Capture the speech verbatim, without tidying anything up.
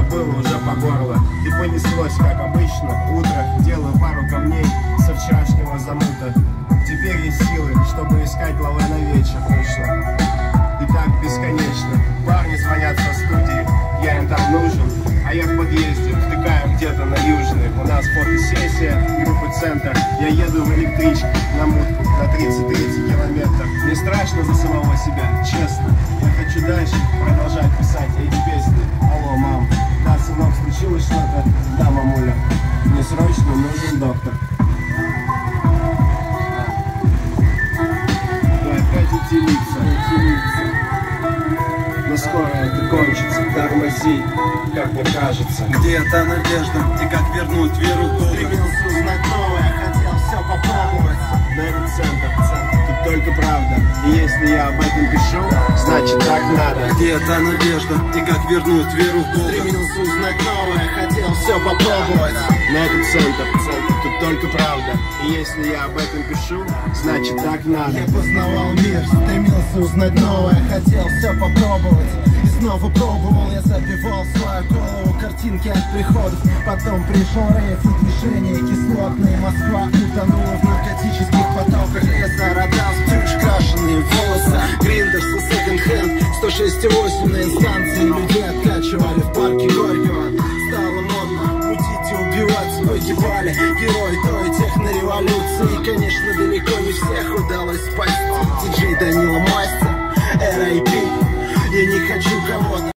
было уже по горло. И понеслось, как обычно, утро. Делаю пару камней со вчерашнего замута. Теперь есть силы, чтобы искать лавы на вечер точно. И так бесконечно. Парни звонят со студии, я им там нужен. А я в подъезде, втыкаю где-то на Южной. У нас фотосессия, группы «Центр». Я еду в электричке на мутку на тридцать-тридцать километров. Мне страшно за самого себя, честно. Я хочу дальше продолжать писать эти песни. Алло, мам, да, сынок, случилось что-то? Да, мамуля, мне срочно нужен доктор. Да, опять утилиться, утилиться. Но скоро это кончится, тормози, как мне кажется. Где та надежда и как вернуть веру в Бога? Стремился узнать новое, хотел все попробовать. Но этот центр, центр, тут только правда. И если я об этом пишу, значит так надо. Где та надежда и как вернуть веру в Бога? Стремился узнать новое, хотел все попробовать. Но этот центр, центр, тут только правда. И если я об этом пишу, значит так надо. Я познавал мир, стремился узнать новое, хотел все попробовать. И снова пробовал, я забивал свою голову картинки от приходов. Потом пришел рейв и движение кислотные. Москва утонула в наркотических потоках. Леса, Родас, крашеные волосы. Гриндер со секонд-хенд, сто шесть и восемь на инстанции. Людей откачивали в парке Горького. Стало модно мутить и убивать, погибали герои той технореволюции. И, конечно, далеко не всех удалось спасти. Диджей Данила Мастер, эр ай пи. Я не хочу кого-то